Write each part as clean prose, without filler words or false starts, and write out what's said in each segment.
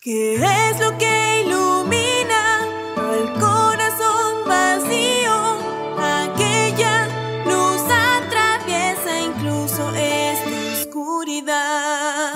¿Qué es lo que ilumina al corazón vacío? Aquella luz atraviesa incluso esta oscuridad.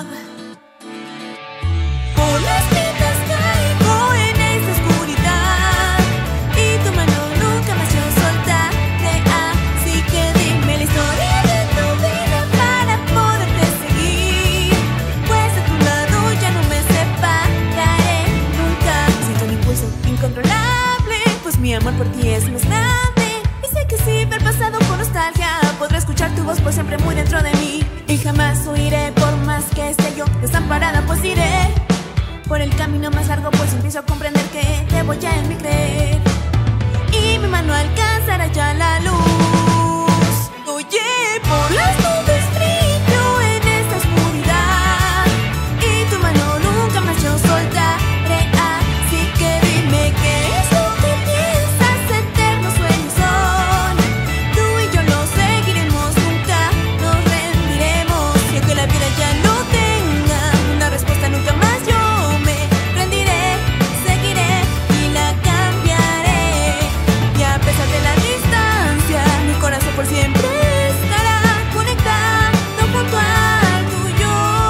Por las piedras caigo en esta oscuridad y tu mano nunca más yo soltaré. Así que dime la historia de tu vida para poderte seguir, pues a tu lado ya no me separaré nunca. Siento un impulso incontrolable, pues mi amor por ti es más grande. Y sé que si ver pasado con nostalgia, podré escuchar tu voz por siempre muy dentro de mí. Y jamás huiré por más que esté yo desamparada, pues iré por el camino más largo, pues empiezo a comprender que debo ya en mí creer. Y mi mano alcanzará ya la luz. Oye, por las nubes brillo en esta oscuridad y tu mano nunca más yo soltaré. Así que dime qué es lo que piensas, eternos sueños son. Tú y yo lo seguiremos, nunca nos rendiremos. Y aunque la vida ya no tenga una respuesta, nunca más yo por siempre estará conectado junto al tuyo.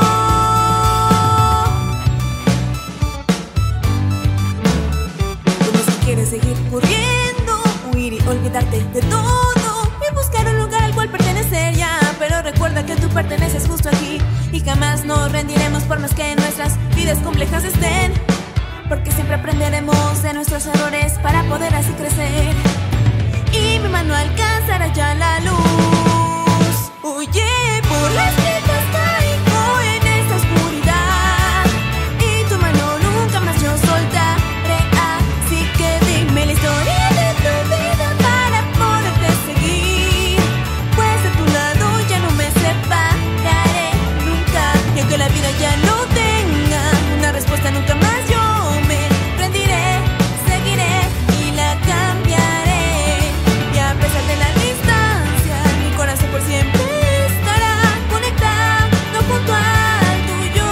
Tú no quieres seguir corriendo, huir y olvidarte de todo y buscar un lugar al cual pertenecer ya. Pero recuerda que tú perteneces justo aquí y jamás nos rendiremos por más que nuestras vidas complejas estén, porque siempre aprenderemos de nuestros errores para poder así crecer. Y mi mano alcanzará ya la luz. Oye, por las piedras caigo en esta oscuridad y tu mano nunca más yo soltaré. Así que dime la historia de tu vida para poderte seguir, pues a tu lado ya no me separaré nunca. Y aunque la vida ya no tenga una respuesta, nunca más yo me rendiré. Seguiré y la cambiaré. A pesar de la distancia, mi corazón por siempre estará conectado junto al tuyo.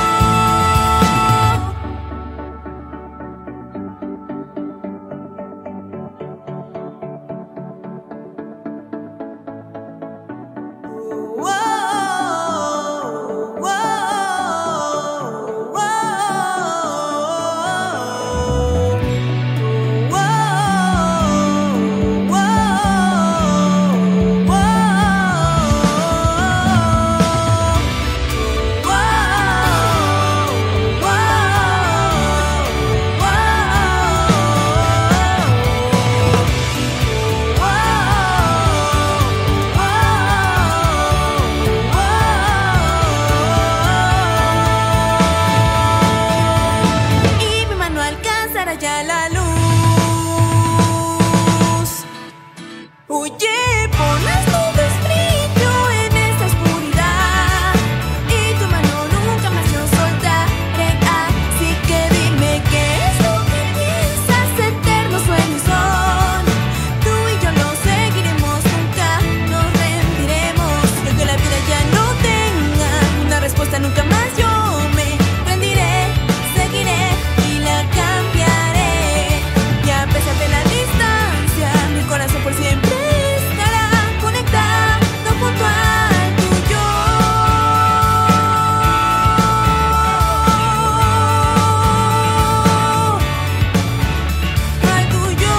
Ya la luz. Oye, por las nubes brillo en esta oscuridad y tu mano nunca más yo soltaré. Así que dime qué es lo que piensas, eternos sueños son. Tú y yo lo seguiremos, nunca nos rendiremos. Y aunque la vida ya no tenga una respuesta, nunca más yo me rendiré. Seguiré y la cambiaré. A pesar de la distancia, mi corazón por siempre estará conectado junto al tuyo. Al tuyo.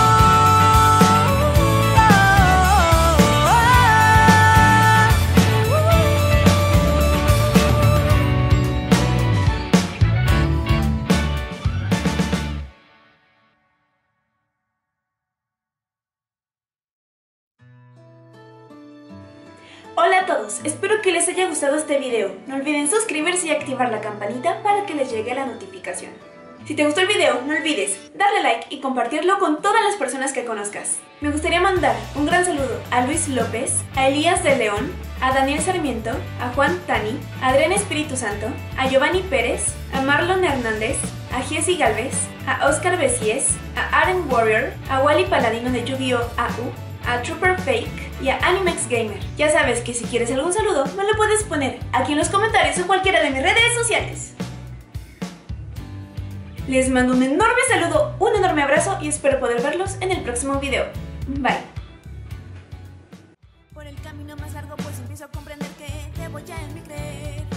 Hola a todos, espero que les haya gustado este video. No olviden suscribirse y activar la campanita para que les llegue la notificación. Si te gustó el video, no olvides darle like y compartirlo con todas las personas que conozcas. Me gustaría mandar un gran saludo a Luis López, a Elías de León, a Daniel Sarmiento, a Juan Tani, a Adrián Espíritu Santo, a Giovanni Pérez, a Marlon Hernández, a Jessy Galvez, a Oscar Besies, a Aren Warrior, a Wally Paladino de Yu-Gi-Oh! AU, a Trooper Fake y a Animex Gamer. Ya sabes que si quieres algún saludo, me lo puedes poner aquí en los comentarios o cualquiera de mis redes sociales. Les mando un enorme saludo, un enorme abrazo y espero poder verlos en el próximo video. Bye. Por el camino más largo pues empiezo a comprender que debo ya en mí creer.